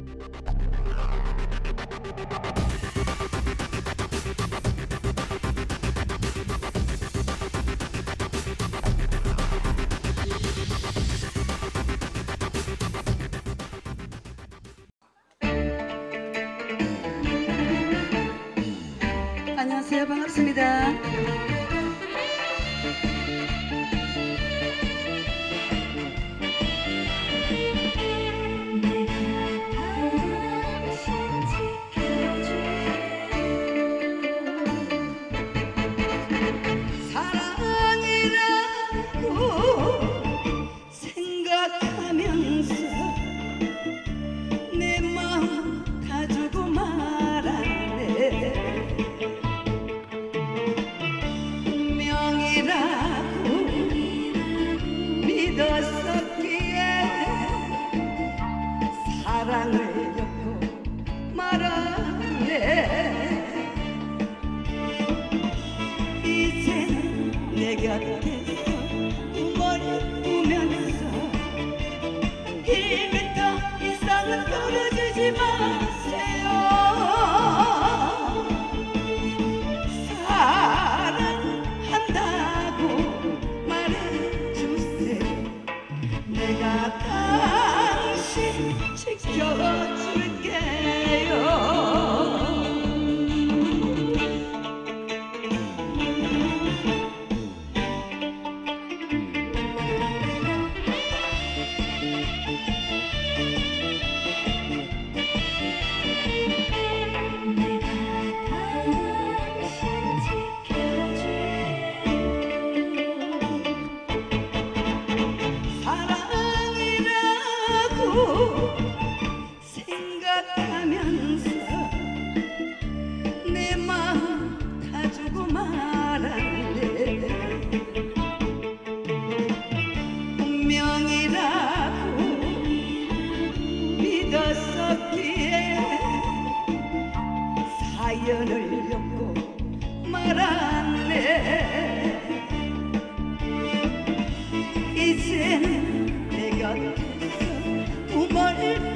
안녕하세요. 반갑습니다. 생각하면서 내 마음 다 주고 말았네. 운명이라고 믿었었기에 사랑을 엮고 말았네. 이제는 내 곁에서 우면서 1m 이상은 떨어지지 마세요. 사랑한다고 말해주세요. 내가 당신 지켜줄게요. 생각하면서 내 마음 다 주고 말았네. 운명이라고 믿었었기에 사연을 엮고 말았네. 이제는 내 곁에서 우물